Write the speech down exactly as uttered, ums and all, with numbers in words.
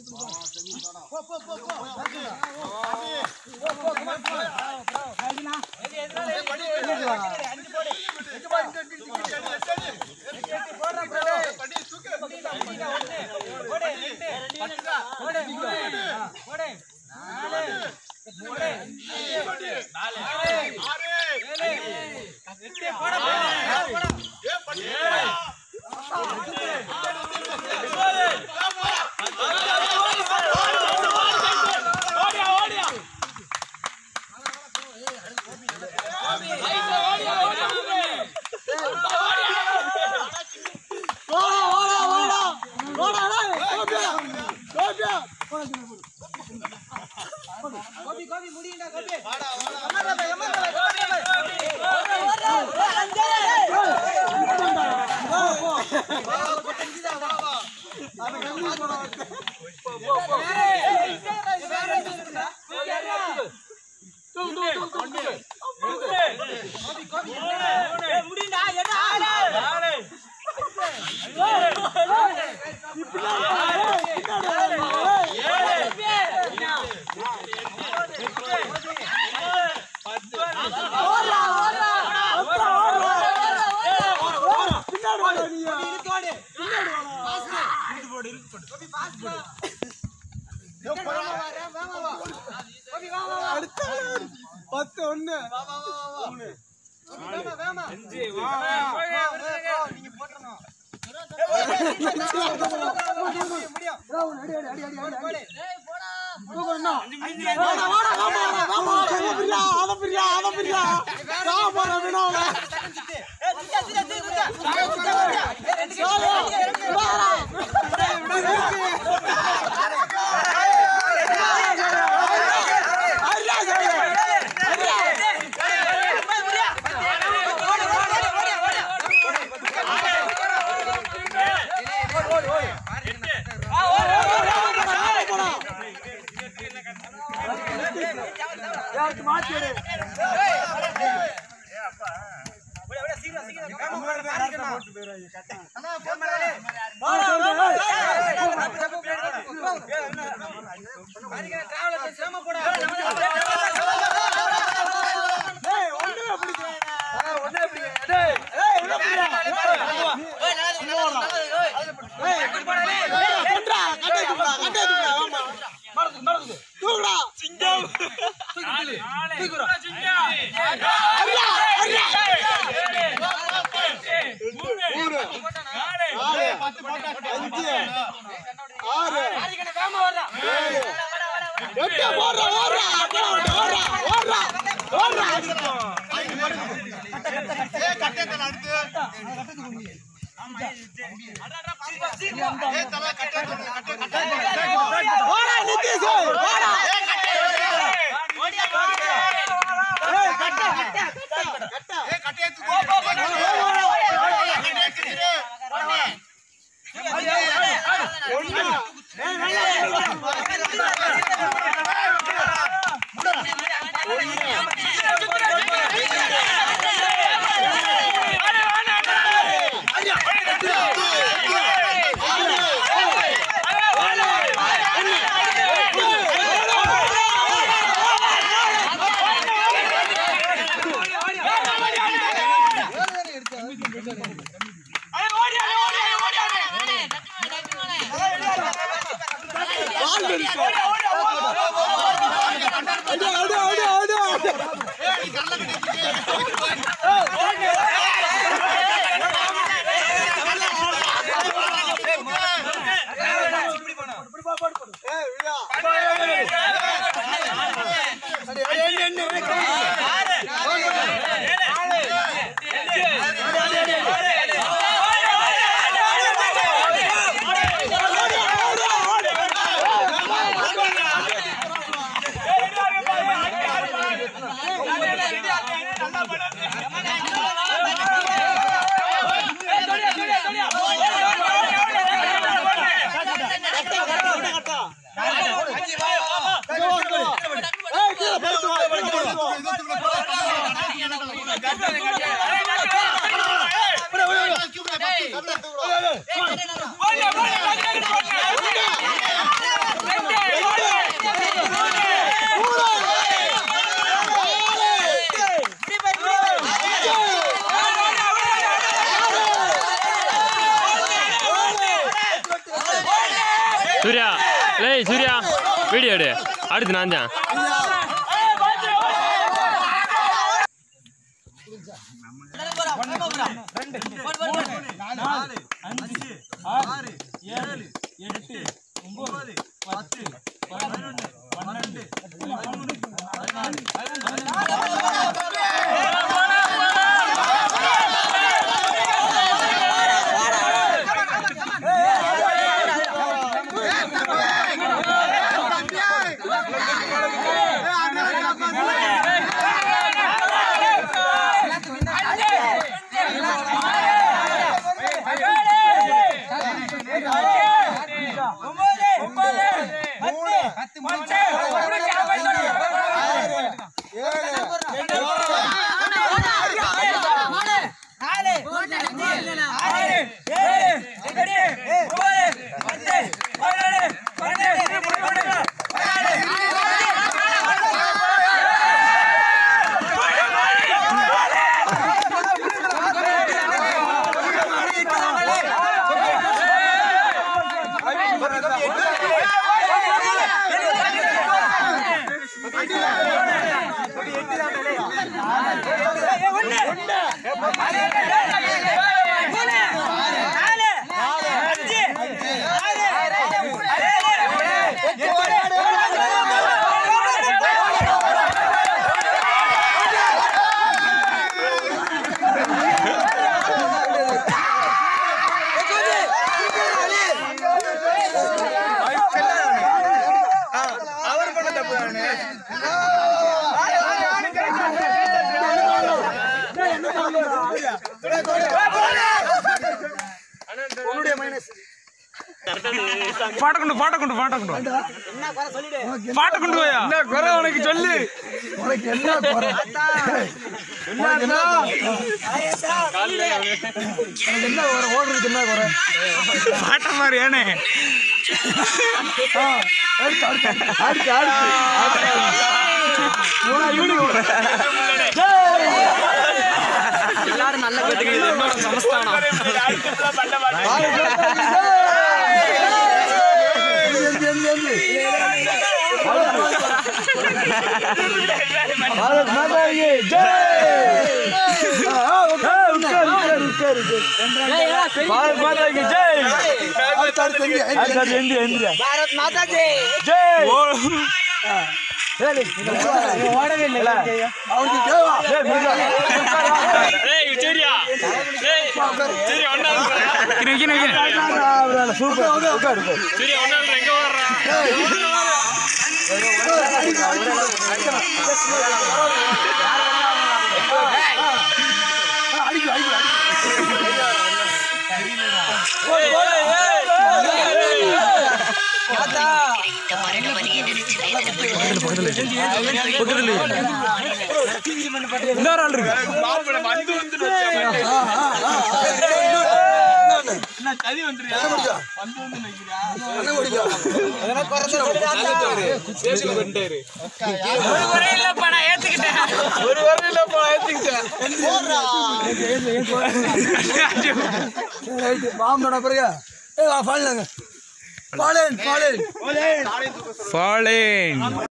போ போ போ போ போ போ கமான் போ கைனா எது எதுனால படி அஞ்சு போடு எட்டு பா இந்த டிக்கெட் எட்டு எட்டு போடுறா ப்ரோ படி தூக்கு படி ஒண்ணு போடு ரெண்டு பட்டுடா போடு மூணு போடு நாலு போடு அஞ்சு போடு நாலு ஆறு ஏழு எட்டு போடா போடா ஏ படி கோபி கோபி முடியடா கோபி வாடா வாடா அமரா பை அமரா பை ஓடு ஓடு அஞ்சே வா போ செஞ்சிடா வா வா அத கம்மி போடா போ போ போ ஏய் வேற இருக்குடா தூ தூ தூ ஒண்ணு கோபி கோபி ஏய் முடிடா என்ன ஆளு ஆளு இப்படி பத்து ஒண்ணு நீங்க போட்டுறணும் லேய் சூர்யா வீடியோ எடு அடுத்து நான் தான் பாட்டக்குண்டு பாட்டக்குண்டு பாட்டக்குண்டு பாட்டக்குண்டு போயா என்ன குறை உனக்கு சொல்லு உனக்கு என்ன குறை என்ன என்ன குறை ஓடுறதுக்கு என்ன குறை பாட்ட மாதிரி ஏனே எல்லாரும் நல்ல கேட்டுக்கிறது என்னோட சமஸ்தானம் ஃபாலேன்